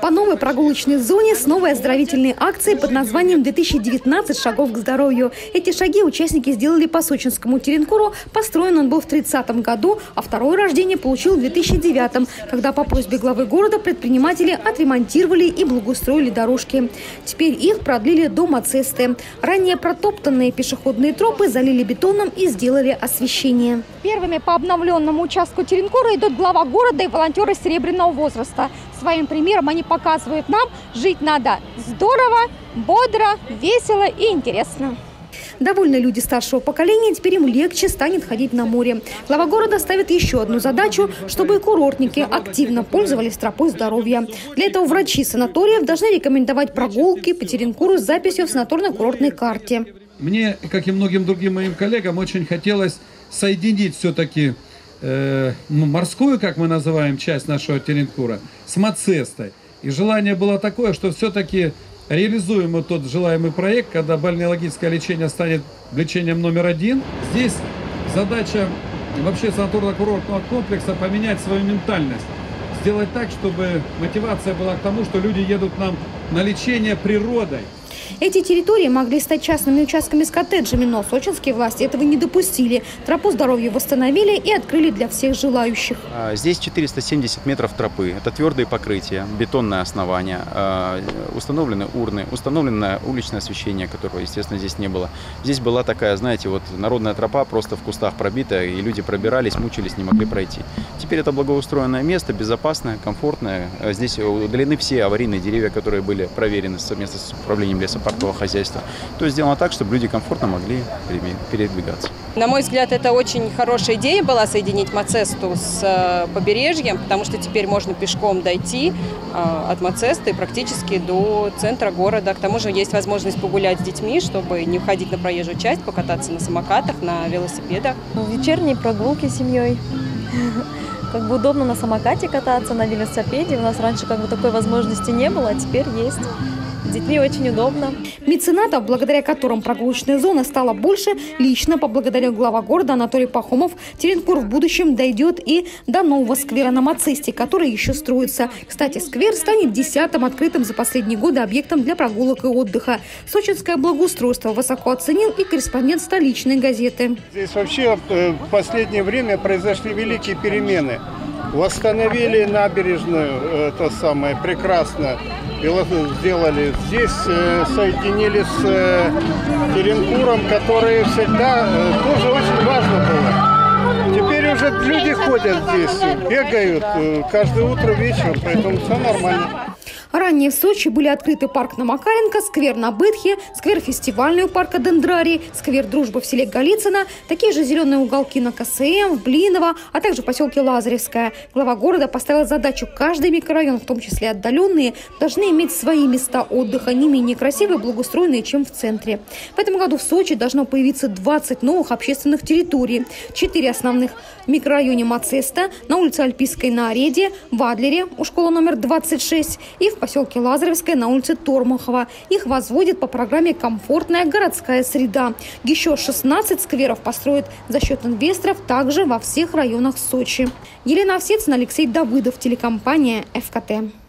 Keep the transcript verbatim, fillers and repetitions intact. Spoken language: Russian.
По новой прогулочной зоне с новой оздоровительной акцией под названием две тысячи девятнадцать шагов к здоровью. Эти шаги участники сделали по сочинскому теренкуру. Построен он был в тридцатом году, а второе рождение получил в две тысячи девятом, когда по просьбе главы города предприниматели отремонтировали и благоустроили дорожки. Теперь их продлили до Мацесты. Ранее протоптанные пешеходные тропы залили бетоном и сделали освещение. Первыми по обновленному участку теренкура идут глава города и волонтеры серебряного возраста. Своим примером они показывают нам, жить надо здорово, бодро, весело и интересно. Довольны люди старшего поколения, теперь им легче станет ходить на море. Глава города ставит еще одну задачу, чтобы курортники активно пользовались тропой здоровья. Для этого врачи санаториев должны рекомендовать прогулки по теренкуру с записью в санаторно-курортной карте. Мне, как и многим другим моим коллегам, очень хотелось соединить все-таки э, морскую, как мы называем, часть нашего теренкура с Мацестой. И желание было такое, что все-таки реализуем мы тот желаемый проект, когда бальнеологическое лечение станет лечением номер один. Здесь задача вообще санаторно-курортного комплекса поменять свою ментальность. Сделать так, чтобы мотивация была к тому, что люди едут к нам на лечение природой. Эти территории могли стать частными участками с коттеджами, но сочинские власти этого не допустили. Тропу здоровья восстановили и открыли для всех желающих. Здесь четыреста семьдесят метров тропы. Это твердые покрытия, бетонное основание, установлены урны, установлено уличное освещение, которого, естественно, здесь не было. Здесь была такая, знаете, вот народная тропа, просто в кустах пробитая, и люди пробирались, мучились, не могли пройти. Теперь это благоустроенное место, безопасное, комфортное. Здесь удалены все аварийные деревья, которые были проверены совместно с управлением лесопаркового хозяйства. То есть сделано так, чтобы люди комфортно могли передвигаться. На мой взгляд, это очень хорошая идея была соединить Мацесту с побережьем, потому что теперь можно пешком дойти от Мацесты практически до центра города. К тому же есть возможность погулять с детьми, чтобы не уходить на проезжую часть, покататься на самокатах, на велосипедах. Вечерние прогулки с семьей. Как бы удобно на самокате кататься, на велосипеде. У нас раньше как бы такой возможности не было, а теперь есть. С детьми очень удобно. Меценатов, благодаря которым прогулочная зона стала больше, лично поблагодарил глава города Анатолий Пахомов. Теренкур в будущем дойдет и до нового сквера на Мацесте, который еще строится. Кстати, сквер станет десятым открытым за последние годы объектом для прогулок и отдыха. Сочинское благоустройство высоко оценил и корреспондент столичной газеты. Здесь вообще в последнее время произошли великие перемены. Восстановили набережную, это самое прекрасно. Сделали здесь, соединили с теренкуром, который всегда тоже очень важно было. Теперь уже люди ходят здесь, бегают каждое утро вечером, поэтому все нормально. Ранее в Сочи были открыты парк на Макаренко, сквер на Бытхе, сквер фестивальный у парка Дендрарий, сквер Дружбы в селе Голицыно, такие же зеленые уголки на КСМ, в Блиново, а также в поселке Лазаревское. Глава города поставил задачу: каждый микрорайон, в том числе отдаленные, должны иметь свои места отдыха, не менее красивые и благоустроенные, чем в центре. В этом году в Сочи должно появиться двадцать новых общественных территорий. Четыре основных в микрорайоне Мацеста, на улице Альпийской на Ореде, в Адлере у школы номер двадцать шесть и в поселке Лазаревское на улице Тормахова. Их возводят по программе «Комфортная городская среда». Еще шестнадцать скверов построят за счет инвесторов также во всех районах Сочи. Елена Овсецина, Алексей Давыдов, телекомпания ФКТ.